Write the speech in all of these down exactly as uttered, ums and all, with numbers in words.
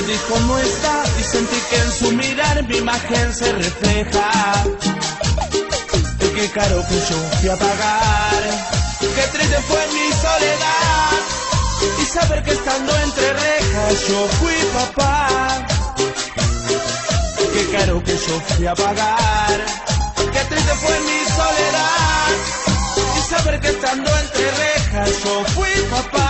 dijo no está y sentí que en su mirar mi imagen se refleja. Qué caro que yo fui a pagar, qué triste fue mi soledad y saber que estando entre rejas yo fui papá. Qué caro que yo fui a pagar, qué triste fue mi soledad y saber que estando entre rejas yo fui papá.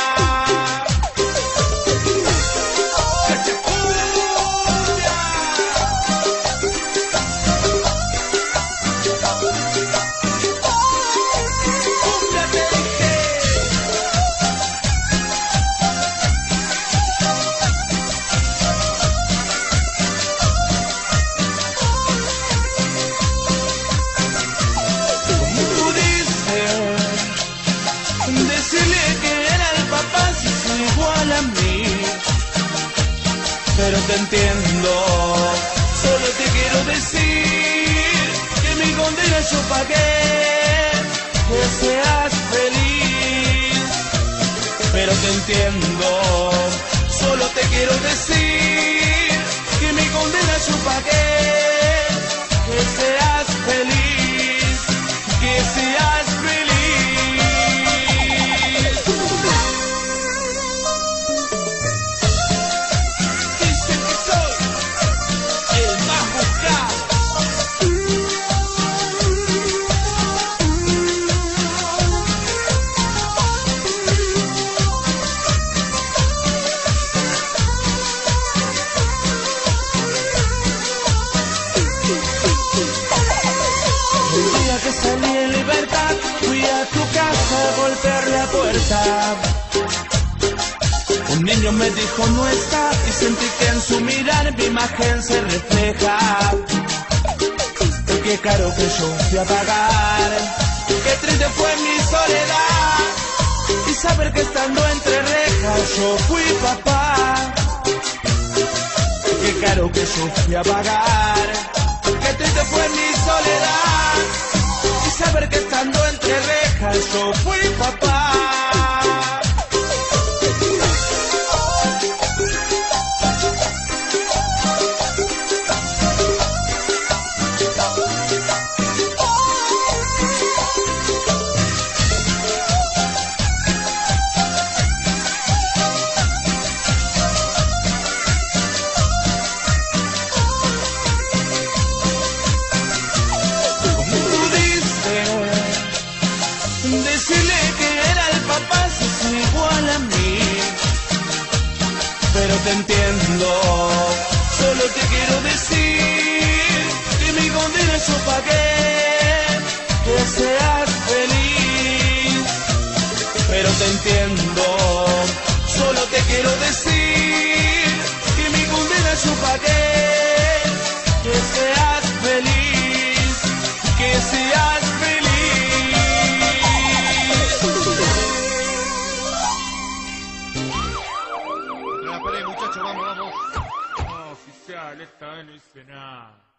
Pero te entiendo, solo te quiero decir que mi condena yo pagué, que seas feliz. Pero te entiendo, solo te quiero decir que mi condena yo pagué, que seas feliz, que seas feliz. Que salí en libertad, fui a tu casa a golpear la puerta. Un niño me dijo no está y sentí que en su mirar mi imagen se refleja. Qué caro que yo fui a pagar, qué triste fue mi soledad y saber que estando entre rejas yo fui papá. Qué caro que yo fui a pagar, qué triste fue mi soledad y saber que estando entre rejas yo fui papá. Decirle que era el papá si es igual a mí. Pero te entiendo, solo te quiero decir que mi condena yo pagué, que seas feliz. Pero te entiendo, solo te quiero decir que mi condena yo pagué, que seas feliz, que seas feliz. Muchachos, vamos, vamos. No, oficial, esta vez no hice nada.